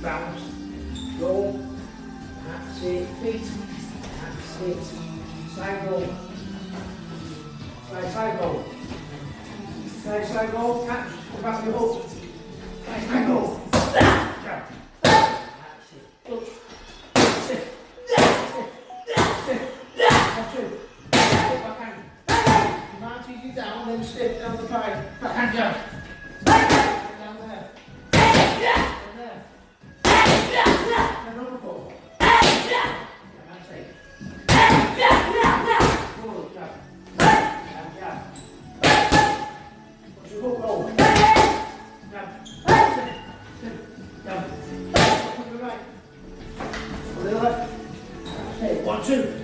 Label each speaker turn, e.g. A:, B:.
A: bounce, roll, that's it, feet, that's it, side roll, side roll, side roll, catch, the back of your hook, side roll, jab, that's it, touch, that's it, that's it, that's it, backhand, march easy down, then stiff down the pike, backhand jab, down there, down there. And overpull. And that's it. Pull, jab. And jab. What's your hook roll? Jab. Jab. Put the right. Pull the left. That's it. 1, 2.